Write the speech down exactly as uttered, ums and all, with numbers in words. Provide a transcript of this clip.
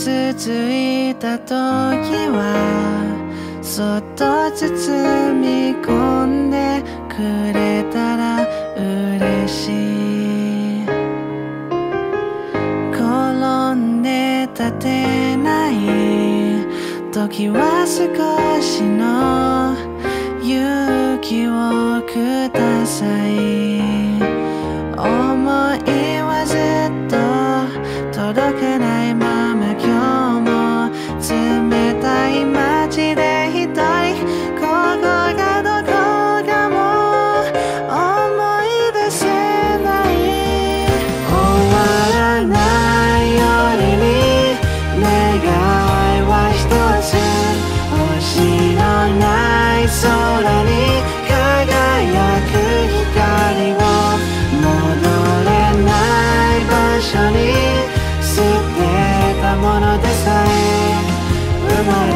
続いた時はそっと包み込んでくれたら嬉しい。転んで立てない時は少しの勇気をください。思いはずっと届かないまま今日も冷たい街で一人ここがどこかも思い出せない。終わらない夜に願いは一つ、星のない空に輝く光を戻れない場所に捨てたものでさえ生まれ